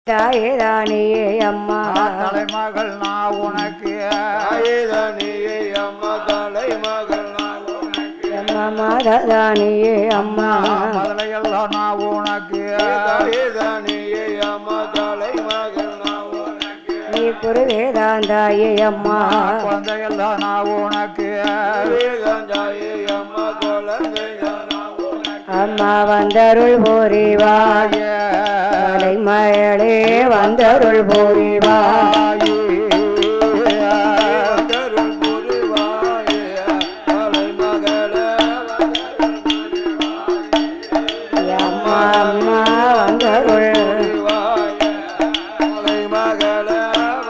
தாயேதானியே அம்மா தலைமகள் நான் உனக்கு தாயேதானியே அம்மா தலைமகள் நான் உனக்கு அம்மா மாதாதானியே அம்மா முதலையெல்லாம் நான் உனக்கு தாயேதானியே அம்மா தலைமகள் நான் உனக்கு நீ குருவேதாந்தாயே அம்மா குழந்தையெல்லாம் நான் உனக்கு தாயே அம்மா குழந்தை நான் உனக்கு அம்மா வந்தருள் போரிவாய் மகளே வந்தருள் போரிவாய் தருள் புரிவாயே தலைமகளே அம்மா அம்மா வந்தருள் புரிவாயே தலைமகளே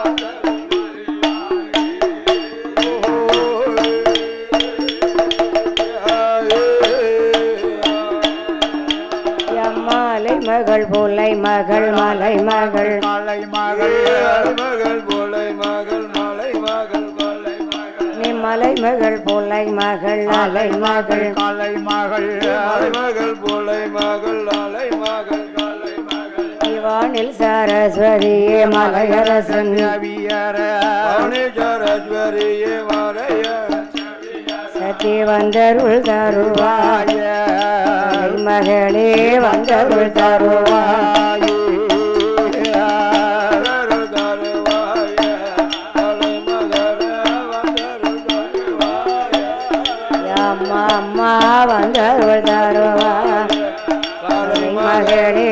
அம்மாலை மகள் போலை மகள் மலை மகள் மலை மகள் மகள் போலை மகள் மலை மகள் கொலை மகள் நீ மலை மகள் போலை மகள் அலை மகள் கலை மகள் மலை மகள் போலை மகள் அலை மகள் கொலை மகள் இவானில் சரஸ்வதியே மலையரசன் ரவியர சரஸ்வரியே மறைய சத்தி வந்தருள் தருவாய் மகளே வந்தருள் தருவாய் அம்மா அம்மா வந்தருள் தருவாய் மகளே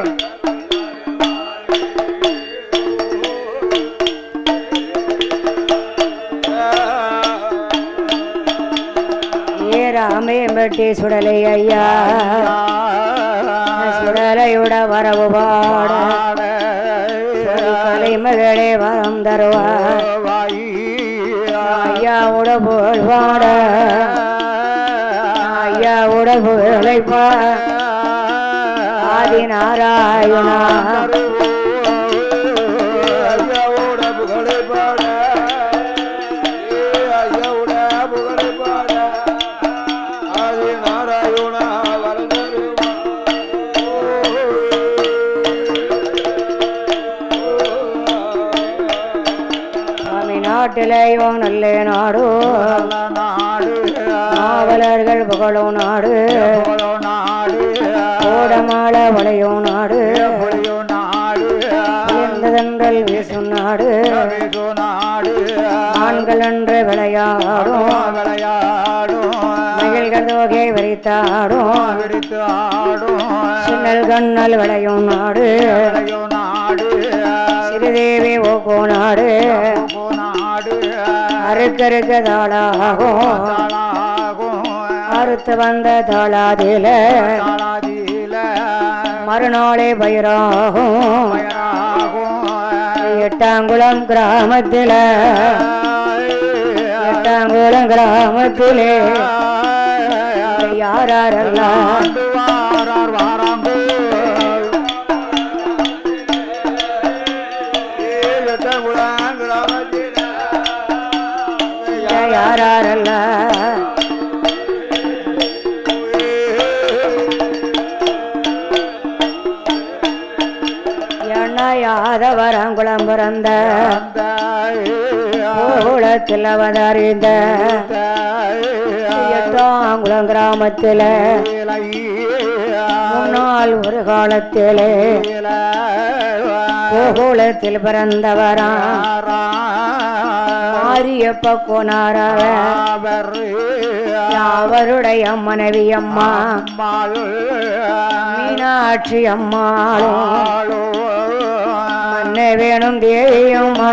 ராமேம்பட்டி சுடலை ஐயா சுடலையுட வரவு பாட மகளே வரம் தருவாய் ஐயாவுட புகழ் பாட ஐயாவுட புகழை ஆதி நாராயணா நாட்டிலேயோ நல்ல நாடு நாவலர்கள் புகழும் நாடு கோடமாள வளையும் நாடு தென்றல் வீசும் நாடு ஆண்கள் என்று விளையாடும் மகிழ்கள் தொகை விரித்தாடும் சின்னல் கண்ணல் விளையும் நாடு சிறுதேவி ஓகோ நாடு அறுக்கருக்க தாளாகும் அறுத்து வந்த தாளாதில மறுநாளே பயிராகும் எட்டாங்குளம் கிராமத்தில எட்டாங்குளம் கிராமத்திலே யாரெல்லாம் யாரெல்ல யாதவரங்குளம் பிறந்த குளத்தில் அவதறிந்த எட்டாங்குளம் கிராமத்தில் முன்னாள் ஒரு காலத்திலே கோகுலத்தில் பிறந்தவரா மாரியப்ப கோனாராக அவருடைய மனைவி அம்மா மீனாட்சி அம்மாளும் மன்ன வேணும் தேவியம்மா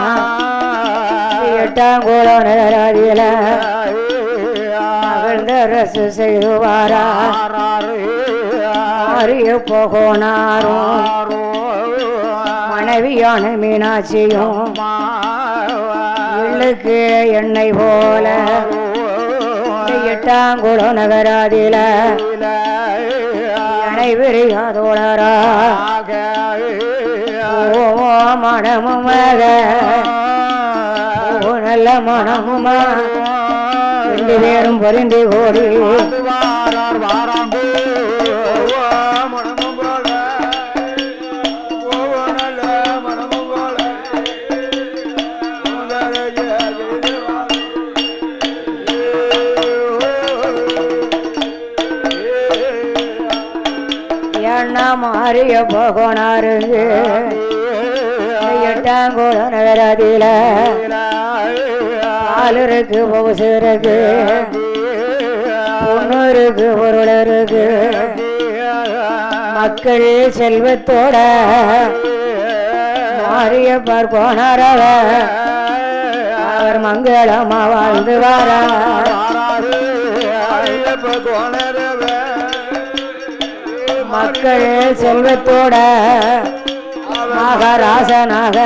எட்டாங்குளம் நகராதியில மகிழ்ந்த ரசு செய்துவாரா மாரியப்ப கோனாரும் மனைவியான மீனாட்சியும் உள்ளுக்கு எண்ணெய் போல எட்டாங்குளம் நகராதில எண்ணெய் விரியாதோழரா ஓ மனமும் ஓ நல்ல மனமுமா ரெண்டு பேரும் பொருந்தி கோடி மனமும் மாறிய போகோனாருங்க எட்டாங்கோட நகராதியில பால் இருக்கு பவுசு இருக்கு பொண்ணு இருக்கு பொருள் இருக்கு மக்கள் செல்வத்தோட மாரியப்பர் போனாரவ அவர் மங்களமா வாழ்ந்து வாரார் மக்கள் செல்வத்தோட மகாராசனாக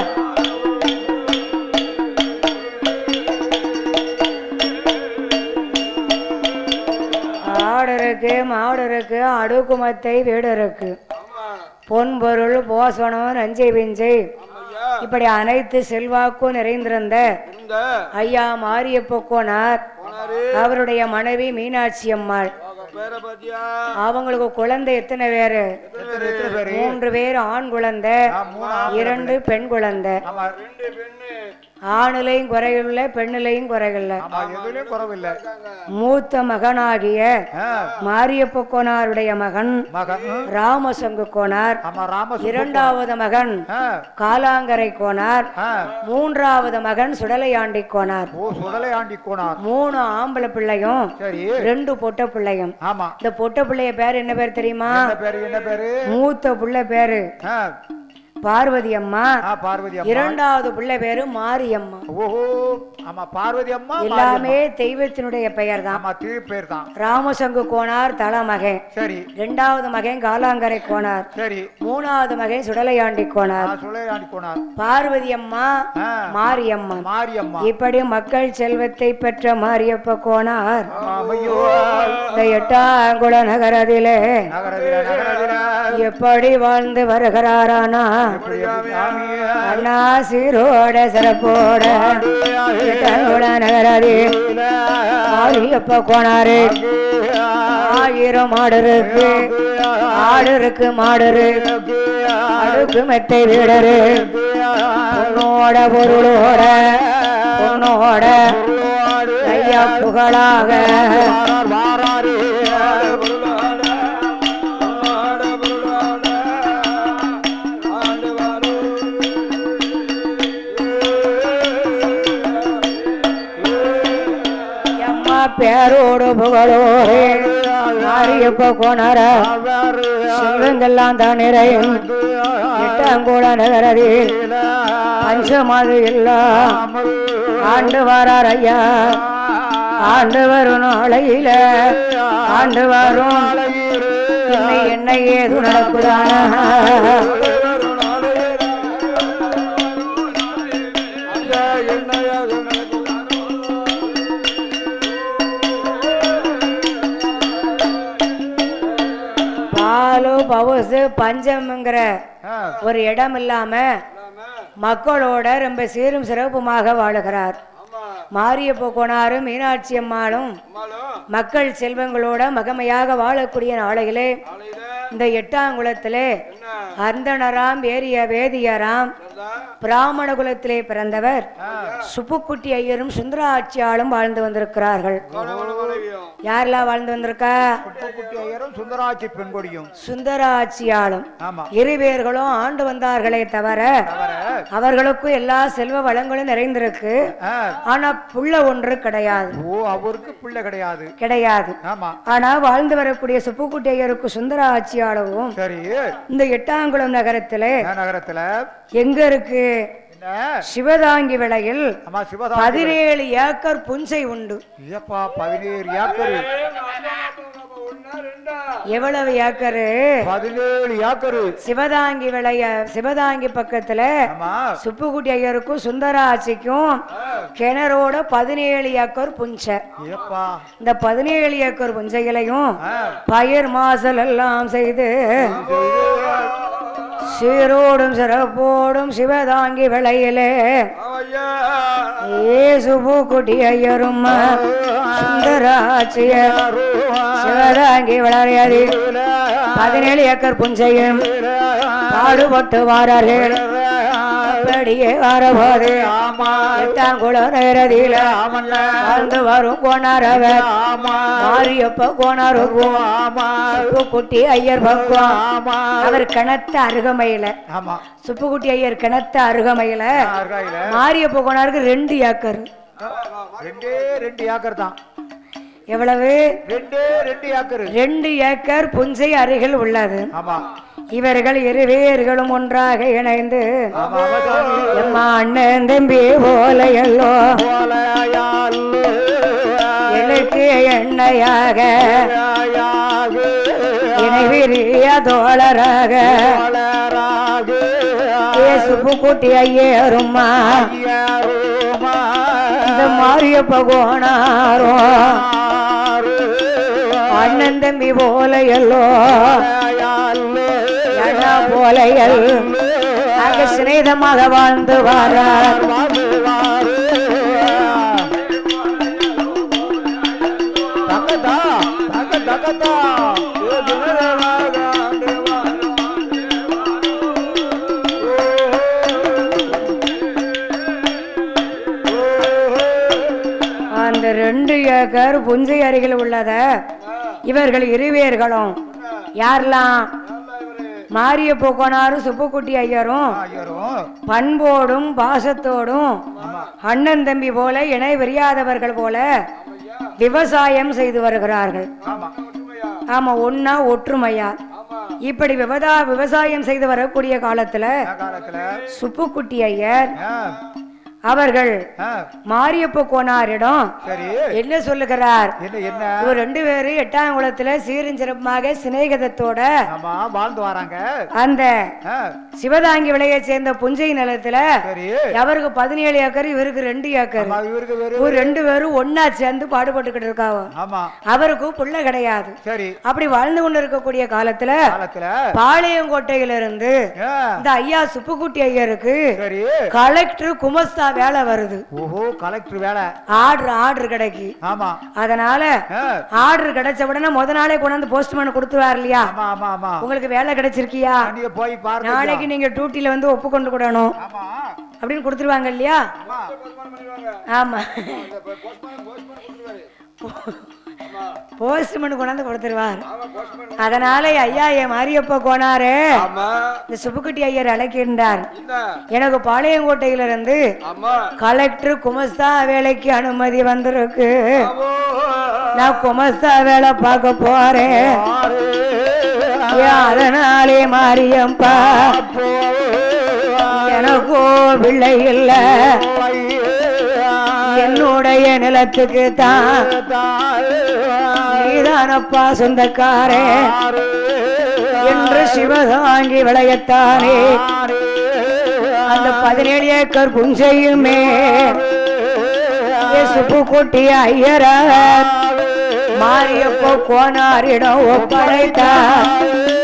ஆடு இருக்கு மாடு இருக்கு அடுக்குமத்தை வீடு இருக்கு பொன் பொருள் போசனம் நஞ்சை பிஞ்சை இப்படி அனைத்து செல்வாக்கும் நிறைந்திருந்த ஐயா மாரியப்ப கோனார் அவருடைய மனைவி மீனாட்சி அம்மாள் அவங்களுக்கு குழந்தை எத்தனை பேரு 3 பேர் ஆண் குழந்தை 2 பெண் குழந்தை ஆணுலையும் குறையில்லை பெண்ணிலையும் குறையில்லை மூத்த மகனாகிய மாரியப்ப கோனாருடைய மகன் ராமசங்கு கோனார் இரண்டாவது மகன் காலாங்கரை கோனார் மூன்றாவது மகன் சுடலையாண்டி கோனார் 3 ஆம்பளை பிள்ளையும் 2 பொட்ட பிள்ளையும் இந்த பொட்ட பிள்ளைய பேர் என்ன பேர் தெரியுமா மூத்த பிள்ளை பேரு பார்வதி அம்மா இரண்டாவது பிள்ளை பேரு மாரியம்மா பார்வதி அம்மா எல்லாமே தெய்வத்தினுடைய பெயர் தான் ராமசங்கு கோனார் தலைமகன் இரண்டாவது மகன் காலாங்கரை கோனார் மூணாவது மகன் சுடலையாண்டி கோனார் பார்வதி அம்மா மாரியம்மா இப்படி மக்கள் செல்வத்தை பெற்ற மாரியப்ப கோனார் எட்டாங்குள நகரத்திலே எப்படி வாழ்ந்து வருகிறாரானா அண்ணா சீரோட சிறப்போட நகராதி மாரியப்ப கோனாரு 1000 மாடு இருக்கு ஆடு இருக்கு மாடு இருக்கு அடுக்கு மெத்தை வீடரு பொண்ணோட பொருளோட பொண்ணோட ஐயா புகழாக பேரோடு புகழோடு மாரியப்ப கோனார செல்வங்கெல்லாம் தான் நிறையும் எட்டாங்கூட நகரதில் பஞ்சமாது எல்லாம் ஆண்டு வாரார் ஐயா ஆண்டு வரும் நாளையில ஆண்டு வரும் என்ன ஏது நடக்குதான பவுசு பஞ்சம்ங்கிற ஒரு இடம் இல்லாம மக்களோட ரொம்ப சீரும் சிறப்புமாக வாழுகிறார் மாரியப்ப கோனாரும் மீனாட்சி அம்மாளும் மக்கள் செல்வங்களோட மகமையாக வாழக்கூடிய நாளையிலே இந்த எட்டாங்குளத்திலே அந்தனராம் வேதியராம் பிராமண குலத்திலே பிறந்தவர் சுப்புக்குட்டி ஐயரும் சுந்தராட்சியாலும் வாழ்ந்து வந்திருக்கிறார்கள். யாரெல்லாம் வாழ்ந்து வந்திருக்கா? சுந்தராட்சி பெண்கொடியும் சுந்தராட்சியாலும் இருவேர்களும் ஆண்டு வந்தார்களே தவிர அவர்களுக்கும் எல்லா செல்வ வளங்களும் நிறைந்திருக்கு. ஆனா புள்ள ஒன்று கிடையாது. அவருக்கு புள்ள கிடையாது கிடையாது. ஆனா வாழ்ந்து வரக்கூடிய சுப்புக்குட்டி ஐயருக்கு சுந்தராட்சியாளவும் இந்த எட்டாங்குளம் நகரத்துல எங்க இருக்கு? சிவதாங்கி விலையில் 17 ஏக்கர் புஞ்சை உண்டு. 17 ஏக்கர். எவ்வளவு ஏக்கரு? 17 ஏக்கர். சிவதாங்கி விளைய சிவதாங்கி பக்கத்துல சுப்புக்குட்டி ஐயருக்கும் சுந்தராட்சிக்கும் கிணறோட 17 ஏக்கர் புஞ்சை. இந்த 17 ஏக்கர் புஞ்சைகளையும் பயிர் மாசல் எல்லாம் செய்து சீரோடும் சிறப்போடும் சிவதாங்கி விளையிலே சுப்புக்குட்டி ஐயரும் சுந்தராட்சிய சிவதாங்கி விளையாடி 17 ஏக்கர் புஞ்சையும் பாடுபட்டு வாரார்கள். இப்படியே வரபோது ஆமா எட்டாங்குளம் நேரதியில ஆமல்ல வாழ்ந்து வரும் கோணாரவர் ஆமா மாரியப்ப கோணாருக்கும் ஆமா சுப்புக்குட்டி ஐயர் பக்கம் ஆமா அவர் கிணத்த அருகமையில ஆமா சுப்புக்குட்டி ஐயர் கிணத்த அருகமையில ஆர்காயில மாரியப்ப கோணாருக்கு 2 ஏக்கர் ரெண்டு ஏக்கர் தான் எவ்வளவு ரெண்டு ஏக்கர் 2 ஏக்கர் புஞ்சை அருகில் உள்ளது ஆமா இவர்கள் இருவேர்களும் ஒன்றாக இணைந்து ஆமா சாமி எம்மா அண்ணன் தம்பி போல எல்லோ போலையால்லு எனக்கு எண்ணெயாக யாக இணைவிரிய தோழராக போலராக சுப்புக்குட்டி ஐயரும்மா ஐயருமா இந்த மாரியப்ப கோணாரும் அண்ணன் தம்பி போல எல்லோ அண்ணா போல அங்க சிநேகமாக வாழ்ந்து வாரார் அந்த 2 ஏக்கர் புஞ்சை அருகில் உள்ளத இவர்கள் இருவேர்களும் யாரெல்லாம் மாரியப்ப கோணாரும் சுப்புக்குட்டி ஐயரும் பண்போடும் பாசத்தோடும் அண்ணன் தம்பி போல இணை வெறியாதவர்கள் போல விவசாயம் செய்து வருகிறார்கள். ஆமா ஒன்னா ஒற்றுமையா இப்படி விவசாயம் செய்து வரக்கூடிய காலத்துல சுப்புக்குட்டி ஐயர் அவர்கள் மாரியப்ப கோணாரிடம் என்ன சொல்லுகிறார்? இவர் 2 பேரும் எட்டாங்குளத்துல சீரும் சிறப்பாக சிநேகிதத்தோட வாழ்ந்து வராங்க. அந்த சிவதாங்கி விளைய சேர்ந்த புஞ்சை நிலத்துல அவருக்கு 17 ஏக்கர், இவருக்கு 2 ஏக்கர். 2 பேரும் ஒன்னா சேர்ந்து பாடுபட்டுக்கிட்டு இருக்காங்க. அவருக்கு புள்ள கிடையாது. அப்படி வாழ்ந்து கொண்டு இருக்கக்கூடிய காலத்துல பாளையங்கோட்டையிலிருந்து இந்த ஐயா சுப்புக்குட்டி ஐயருக்கு கலெக்டர் குமஸ்தா வேலை வருது. கலெக்டர் வேலை ஆர்டர் கிடைக்கு. அதனால ஆர்டர் கிடைச்ச உடனே முத நாளே கொண்டாந்து போஸ்ட்மேன் கொடுத்துருவார் இல்லையா? உங்களுக்கு வேலை கிடைச்சிருக்கியா, நாளைக்கு நீங்க டியூட்டில வந்து ஒப்புக்கொண்டு கூடணும் அப்படின்னு கொடுத்துருவாங்க இல்லையா? ஆமா போஸ்ட்மேன் கொண்டாந்து கொடுத்துருவார். அதனால ஐயா என் மாரியப்ப கோணாரு இந்த சுப்புக்குட்டி ஐயர் அழைக்கின்றார். எனக்கு பாளையங்கோட்டையிலிருந்து கலெக்டர் குமஸ்தா வேலைக்கு அனுமதி வந்திருக்கு. நான் குமஸ்தா வேலை பார்க்க போறேன். அதனாலே மாரியப்பா எனக்கோ பிள்ளை இல்ல, என்னுடைய நிலத்துக்கு தான் நீதானப்பா சொந்தக்காரே என்று சிவதாங்கி விளையத்தானே அந்த 17 ஏக்கர் புஞ்சையுமே சுப்புக்குட்டி ஐயர மாரியப்ப கோணாரிடம் ஒப்படைத்தார்.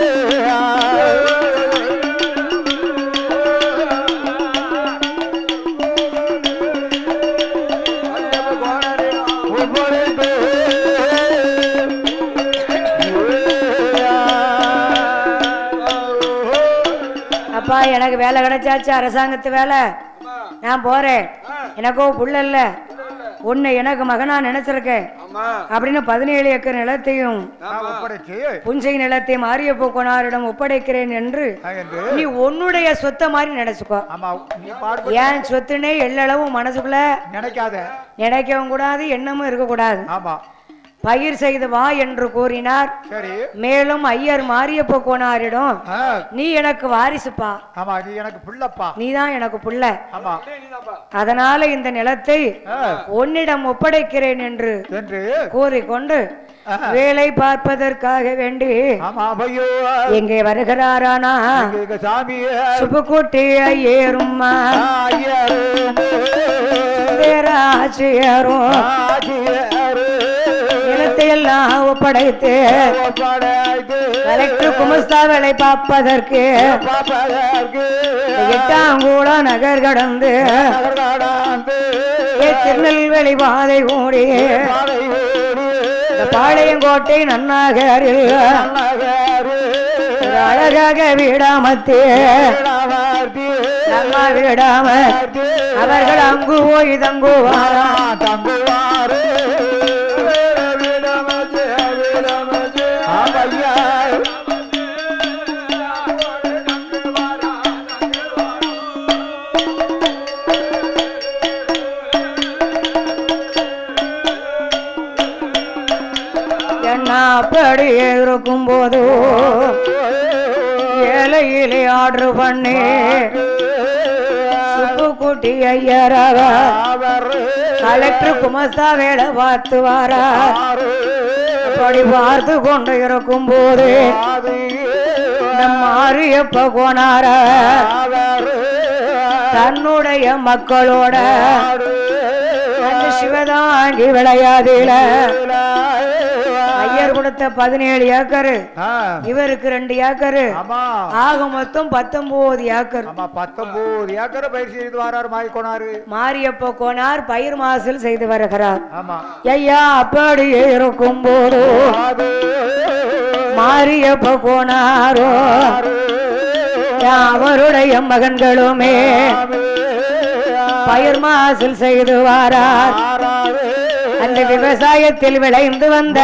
அப்பா எனக்கு வேலை கிடைச்சாச்சு, அரசாங்கத்து வேலை, நான் போறேன். எனக்கோ புள்ள இல்ல, உன்னை எனக்கு மகனா நினைச்சிருக்கேன் அப்படின்னு 17 ஏக்கர் நிலத்தையும் புஞ்சை நிலத்தை மாரியப்ப கோணாரிடம் ஒப்படைக்கிறேன் என்று நீ உன்னுடைய சொத்தை மாதிரி நினைச்சுக்கோ. ஏன் சொத்துனே எல்லளவும் மனசுக்குள்ள நினைக்கவும் கூடாது, எண்ணமும் இருக்கக்கூடாது. பயிர் செய்து வா என்று கூறினார். மேலும் ஐயர் மாரியப்ப கோணாரிடம் நீ எனக்கு வாரிசுப்பா, நீதான் எனக்கு புள்ள, அதனால இந்த நிலத்தை உன்னிடம் ஒப்படைக்கிறேன் என்று கூறிக்கொண்டு வேலை பார்ப்பதற்காக வேண்டி எங்கே வருகிறாரானா சுப்புக்குட்டி ஐயரும் நிலத்தை எல்லாம் ஒப்படைத்து கலெக்டர் குமஸ்தா வேலை பார்ப்பதற்கு எட்டாங்குளம் நகர் கடந்து திருநெல்வேலி பாதை கூடி பாளையங்கோட்டை நன்னாகரில் அழகாக வீடாமத்தே அம்மா விடாம அவர்கள் அங்கு போய் தங்குவாரா தங்குவாரு ஐயா அப்படி இருக்கும் போது ஏழையிலே ஆர்டர் பண்ணி சுப்புக்குட்டி ஐயராக கலெக்டர் குமஸ்தா வேலை பார்த்து வாரா அப்படி பார்த்து கொண்டு இருக்கும் போது மாரியப்ப கோனார தன்னுடைய மக்களோட அந்த சிவதாங்கி விளையாதில ஐயர் கொடுத்த 17 ஏக்கரு இவருக்கு 2 ஏக்கரு ஆக மொத்தம் 19 ஏக்கர் 19 ஏக்கர் பயிர் செய்து வரார் மாரியப்ப கோனார் பயிர் மாசல் செய்து வருகிறார் ஐயா அப்படி இருக்கும் போது மாரியப்ப கோனாரோ அவருடைய மகன்களுமே பயிர் மாசல் செய்து வாரார் அந்த விவசாயத்தில் விளைந்து வந்த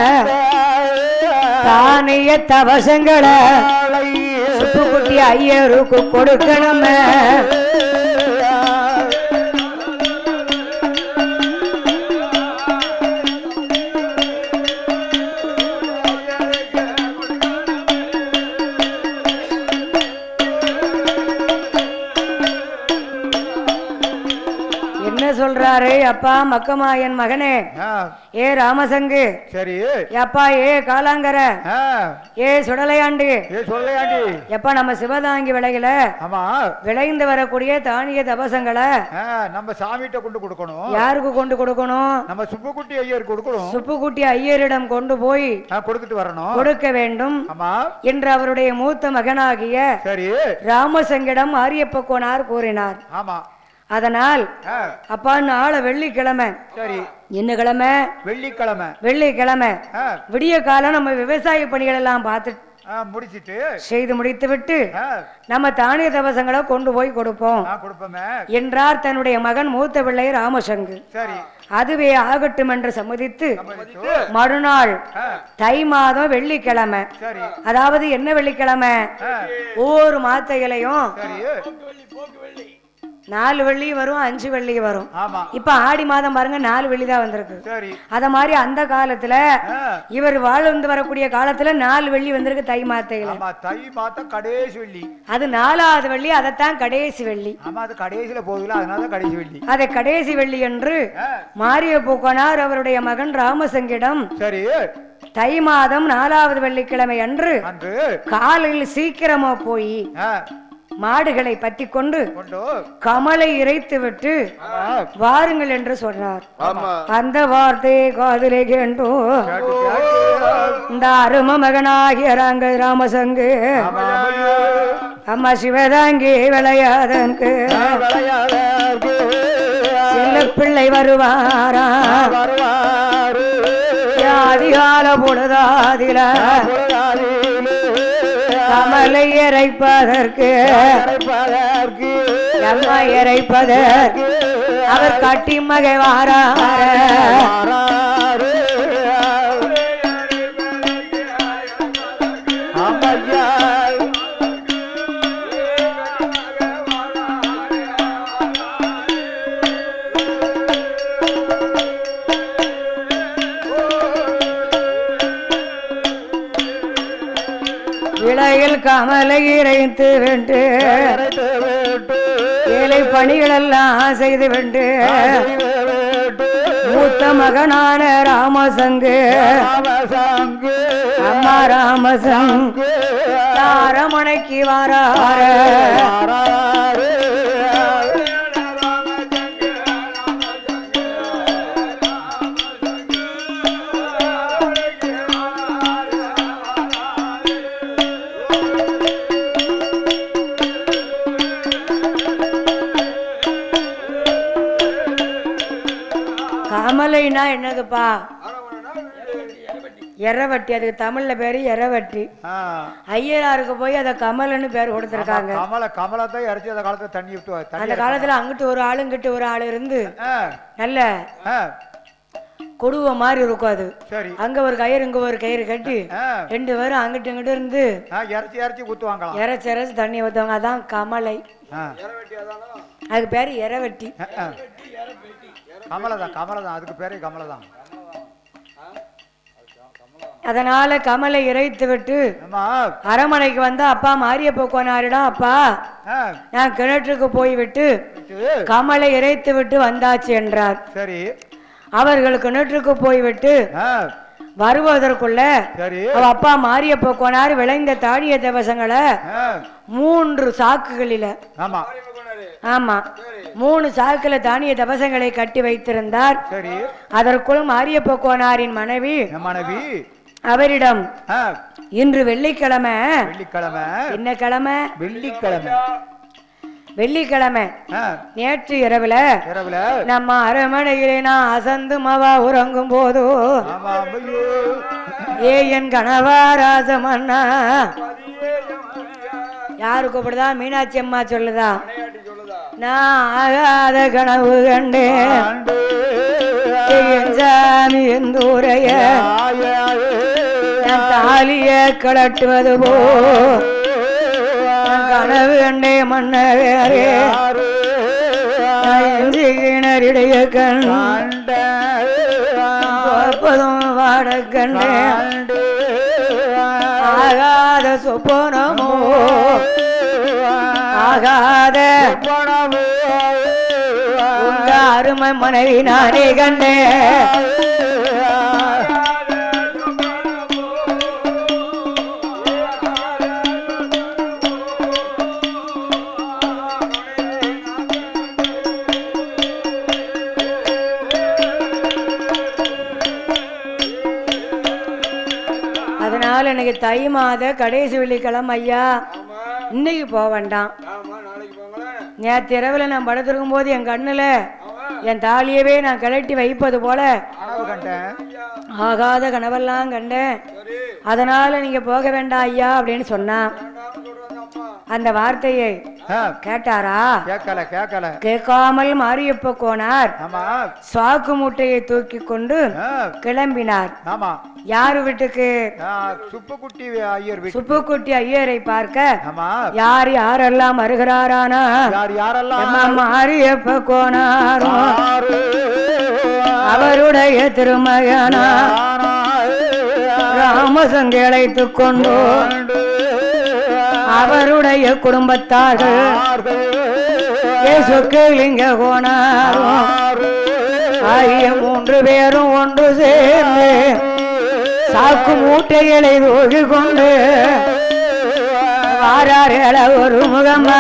தானிய தவசங்களை சுப்புக்குட்டி ஐயருக்கு கொடுக்கணுமே சொல்றாரு அப்பா மக்கமா என் மகனே ஏ ராமசங்கு சரி அப்பா ஏ காலாங்கர ஏ சுடலையாண்டி எப்பா நம்ம சிவதாங்கி விளையில விளைந்து வரக்கூடிய தானிய தபசங்களை நம்ம சாமிகிட்ட கொண்டு கொடுக்கணும் யாருக்கு கொண்டு கொடுக்கணும் நம்ம சுப்புக்குட்டி ஐயருக்கு கொடுக்கணும் சுப்புக்குட்டி ஐயரிடம் கொண்டு போய் கொடுத்துட்டு வரணும் கொடுக்க வேண்டும் என்று அவருடைய மூத்த மகனாகிய சரி ராமசங்கிடம் ஆரியப்ப கோனார் கூறினார் ஆமா அதனால் அப்பா நாளை வெள்ளிக்கிழமை சரி என்ன கிழமை வெள்ளிக்கிழமை விடிய காலம் நம்ம விவசாய பணிகள் எல்லாம் பார்த்துட்டு செய்து முடித்து விட்டு நம்ம தானிய தவசங்களை கொண்டு போய் கொடுப்போம் என்றார் தன்னுடைய மகன் மூத்த பிள்ளை ராமசங்கு அதுவே ஆகட்டும் என்று சம்மதித்து மறுநாள் தை மாதம் வெள்ளிக்கிழமை அதாவது என்ன வெள்ளிக்கிழமை ஒவ்வொரு மாத்தைகளையும் 4 வெள்ளி வரும் 5 வெள்ளி வரும் இப்ப ஆடி மாதம் பாருங்க 4 வெள்ளி தான் வந்திருக்கு அத மாதிரி அந்த காலத்துல இவர் வாழ்ந்து வரக்கூடிய காலத்துல 4 வெள்ளி வந்திருக்கு தை மாத்தையில கடைசி வெள்ளி அது 4வது வெள்ளி அதத்தான் கடைசி வெள்ளி கடைசியில போகுதுல அதனால கடைசி வெள்ளி அதை கடைசி வெள்ளி என்று மாரியப்ப கோனார் அவருடைய மகன் ராமசங்கிடம் சரி தை மாதம் 4வது வெள்ளிக்கிழமை அன்று காலையில் சீக்கிரமா போய் மாடுகளை பற்றி கொண்டு கமலை இறைத்து விட்டு வாருங்கள் என்று சொன்னார் அந்த வார்த்தையை காதிலே கேண்டோ இந்த அரும மகனாகிய ராமசங்கு அம்மா சிவதாங்கி விளையாதற்கு சின்ன பிள்ளை வருவாரா அதிகால பொழுதாதில கமலை இறைப்பதற்கு அம்மா இறைப்பதற்கு அவர் கட்டி மகை வாரார விளையில் கமலை இறைத்து விட்டு ஏழை பணிகள் எல்லாம் செய்து விட்டு மூத்த மகனான ராமசங்கு அம்மா ராமசங்கு அரமனைக்கு வாரார கமலைனா என்னதுப்பா எரவட்டி, அதுக்கு தமிழ்ல பேரு எரவட்டி. ஐயனாருக்கு போய் அதை கமலன்னு பேர் கொடுத்திருக்காங்க. கமலத்தை இறச்சி அந்த காலத்துல தண்ணி விட்டு அந்த காலத்துல அங்கிட்டு ஒரு ஆளு இங்கிட்டு ஒரு ஆளு இருந்து நல்ல கொடுவ மாதிரி இருக்கும். அது அங்க ஒரு கயிறு இங்க ஒரு கயிறு கட்டி 2 பேரும் அங்கிட்டு இங்கிட்டு இருந்து இறச்சி ஊத்துவாங்க, இறச்சி தண்ணி ஊத்துவாங்க. அதான் கமலை. அதுக்கு பேரு எரவட்டி. கமலதான் அதுக்கு பேரு கமலதான். அதனால கமலை இறைத்து விட்டு அரமனைக்கு வந்து அப்பா மாரியப்ப கோனாரிடம், அப்பா நான் கிணற்றுக்கு போய்விட்டு கமலை இறைத்து விட்டு வந்தாச்சு என்றார். சரி. அவர்கள் கிணற்றுக்கு போய்விட்டு வருவதற்குள்ள அவ அப்பா மாரியப்ப கோனார் விளைந்த தானிய தவசங்களை 3 சாக்குகளில, ஆமா 3 சாக்குல தானிய தவசங்களை கட்டி வைத்திருந்தார். அதற்குள் மாரியப்ப கோனாரின் மனைவி அவரிடம், இன்று வெள்ளிக்கிழமை. என்ன கிழமை? வெள்ளிக்கிழமை. நேற்று இரவுல நம்ம அரமனையிலே நான் அசந்து மவா உறங்கும் போதோ என் கணவா ராஜமன்னா, யாரு கூப்பிடுதா? மீனாட்சி அம்மா சொல்லுதா, நான் ஆகாத கனவு கண்டேன் என் சாமி எந்தூரைய தாலிய கலட்டுவது போ கனவு கண்டே மன்னரே கிணறிடைய கண்பதும் வாட கண்டே ஆகாத சொப்பனமோ ஆகாத உங்க அருமை மனைவி நானே கண்டேன். அதனால எனக்கு தை மாத கடைசி வெள்ளிக்கிழமை ஐயா, இன்னைக்கு போக வேண்டாம். நேற்று இரவுல நான் படுத்திருக்கும் போது என் கண்ணுல என் தாலியவே நான் கழட்டி வைப்பது போல ஆகாத கனவெல்லாம் கண்டேன். அதனால நீங்க போக வேண்டாம் ஐயா அப்படின்னு சொன்னா, அந்த வார்த்தையை கேட்டாரா? கேட்காமல் மாரியப்ப கோனார் சாக்கு மூட்டையை தூக்கி கொண்டு கிளம்பினார். யாரு வீட்டுக்கு? சுப்புக்குட்டி ஐயரை பார்க்க. யார் யாரெல்லாம் வருகிறாரானா? மாரியப்ப கோனாரும் அவருடைய திருமகனா ராமசங்கை அழைத்துக் கொண்டு அவருடைய குடும்பத்தார்கள் சொக்கலிங்க கோனாரும் ஆகிய 3 பேரும் ஒன்று சேர்ந்து சாக்கு மூட்டைகளை தூக்கி கொண்டு வாரார்கள ஒரு முகமா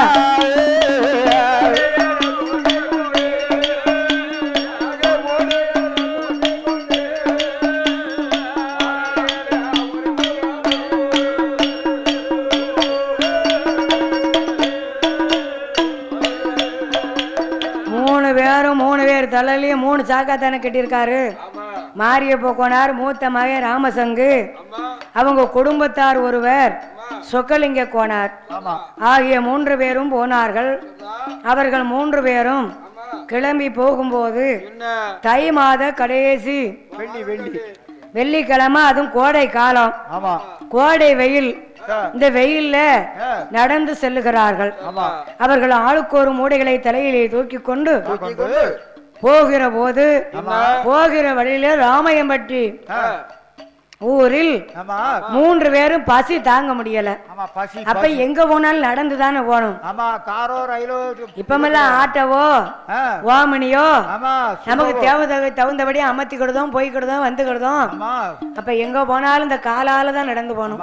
மூணு பேர் தலையிலயும் 3 சாக்காத்தானே கட்டியிருக்காரு. மாரியப்ப கோனார், மூத்த மகன் ராமசங்கு, அவங்க குடும்பத்தார் ஒருவர் சொக்கலிங்க கோனார் ஆகிய 3 பேரும் போனார்கள். அவர்கள் 3 பேரும் கிளம்பி போகும்போது தை மாத கடைசி வெள்ளிக்கிழமை, அதுவும் கோடை காலம், கோடை வெயில். இந்த வெயில்ல நடந்து செல்லுகிறார்கள். அவர்கள் ஆளுக்கு ஒரு மூடைகளை தலையிலே தூக்கி கொண்டு போகிற போது போகிற வழியில ராமையம்பட்டி ஊரில் 3 பேரும் பசி தாங்க முடியல. அப்ப எங்க போனாலும் நடந்துதானே போகணும். இப்பமெல்லாம் ஆட்டோவோ ஓமனியோ நமக்கு தகுந்தபடி அமர்த்திக்கிடுதோம், போய்கிடுதோம், வந்துக்கிடுதோம். அப்ப எங்க போனாலும் இந்த காலால தான் நடந்து போகணும்.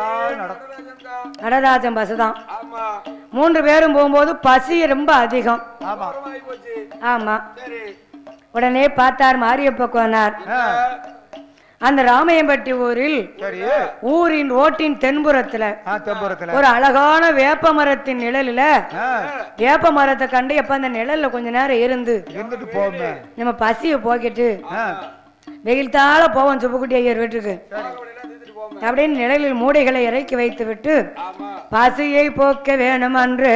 நடராஜன் பஸ் தான். 3 பேரும் போகும்போது பசி ரொம்ப அதிகம். ஆமா. உடனே பார்த்தார் மாரியப்ப கோனார். அந்த ராமையம்பட்டி ஊரின் ரோட்டின் தென்புறத்துல ஒரு அழகான வேப்ப மரத்தின் நிழலில வேப்ப மரத்தை கண்டு எப்ப அந்த நிழல்ல கொஞ்ச நேரம் இருந்து நம்ம பசிய போக்கிட்டு வெயில் தாழ போவோம் சுப்புக்குட்டி ஐயர் வீட்டுக்கு. அப்படின்னு நிழலில் மூடைகளை இறக்கி வைத்து விட்டு பசியை போக்க வேணும் என்று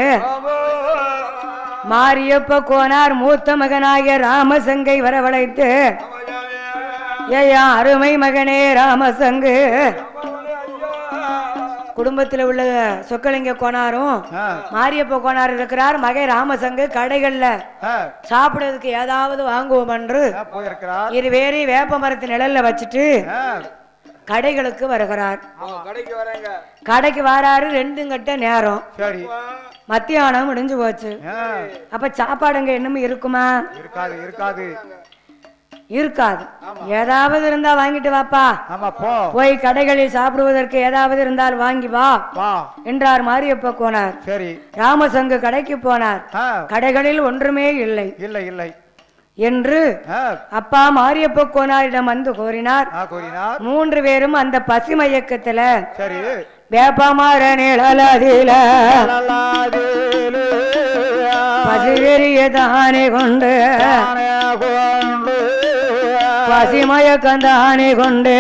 மாரியப்ப கோனார் மூத்த மகனாகிய ராமசங்கை வரவழைத்து, ஏயா அருமை மகனே ராமசங்கு, குடும்பத்தில் உள்ள சொக்கலிங்க கோனாரும் மாரியப்ப கோனார் இருக்கிறார். மகை ராமசங்கு கடைகள்ல சாப்பிடுறதுக்கு ஏதாவது வாங்குவோம் என்று இருவேறி வேப்ப மரத்து நிழல்ல வச்சுட்டு கடைகளுக்கு வருகிறார். கடைக்கு வராரு. 2 கட்ட நேரம், மத்தியானம் முடிஞ்சு போச்சு. அப்ப சாப்பாடுங்க என்னமே இருக்குமா? இருக்காது. ஏதாவது இருந்தா வாங்கிட்டு வாப்பா, போய் கடைகளில் சாப்பிடுவதற்கு ஏதாவது இருந்தால் வாங்கி வா என்றார் மாரியப்ப கோனார். ராமசங்கு கடைக்கு போனார். கடைகளில் ஒன்றுமே இல்லை என்று அப்பா மாரியப்ப கோனாரிடம் வந்து கோரினார். 3 பேரும் அந்த பசி மயக்கத்துல வேப்பமர நிழலதில பசிவெறிய தானே கொண்டு பசிமயக்கந்தானே கொண்டு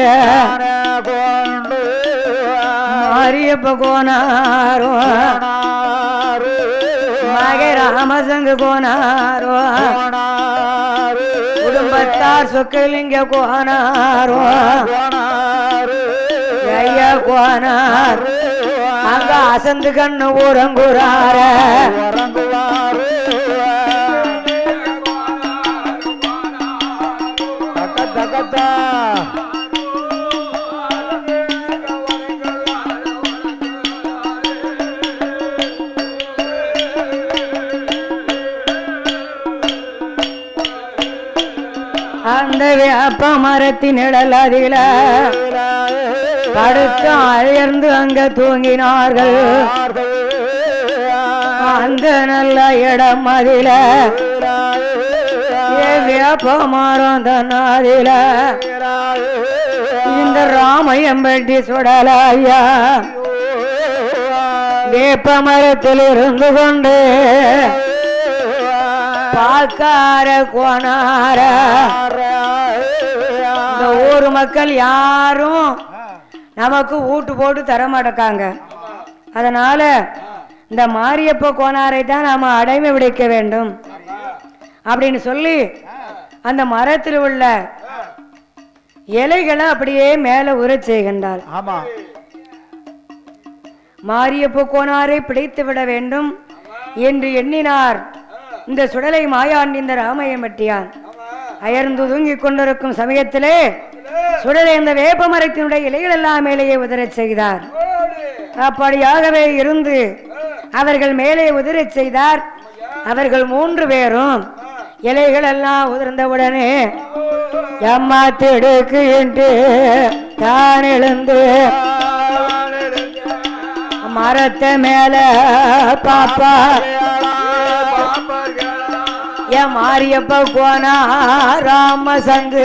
மாரியப்ப கோனாரோ மகை ராமசங்கு கோனாரோ குடும்பத்தார் சொக்கலிங்க கோனாரோ ஐயா கோனார் அங்க அசந்து கண்ணு உறங்குறார. அந்த வேப்ப மரத்தின் நிழல் அதில படுத்து அயர்ந்து அங்க தூங்கினார்கள். அந்த நல்ல இடம் அதில வேப்ப மரம் தன்னாதில இந்த ராமையம்பட்டி சுடலாயா வேப்ப மரத்தில் இருந்து கொண்டு பாக்கார கோனார இந்த ஊர் மக்கள் யாரும் நமக்கு ஊட்டு போட்டு தர மாட்டேக்காங்க. அதனால இந்த மாரியப்ப கோனாரை தான் நாம அடைமை விடைக்க வேண்டும் அப்படின்னு சொல்லி அந்த மரத்தில் உள்ள இலைகளை அப்படியே மேல உர செய்கின்றார். மாரியப்ப கோனாரை பிடித்து விட வேண்டும் என்று எண்ணினார். இந்த சுடலை மாயான் இந்த ராமையம்பட்டியான் அயர்ந்து தூங்கிக் கொண்டிருக்கும் சமயத்திலே சுடலை இந்த வேப்ப மரத்தினுடைய இலைகள் எல்லாம் மேலேயே உதிரச் செய்தார். அப்படியாகவே இருந்து அவர்கள் மேலே உதிரச் செய்தார். அவர்கள் 3 பேரும் இலைகள் எல்லாம் உதிர்ந்தவுடனே எம்மா திடுக்கு என்று தான் எழுந்து மரத்தை மேல பாப்பா என் மாரியப்ப கோனா ராமசங்கு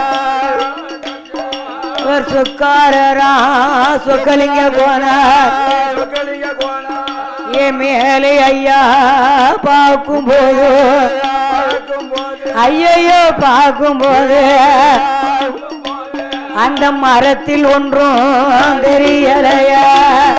சுக்காரரா சொக்கலிங்க கோனா என் மேலே ஐயா பார்க்கும்போது ஐயையோ பார்க்கும்போது அந்த மரத்தில் ஒன்றும் தெரியலையா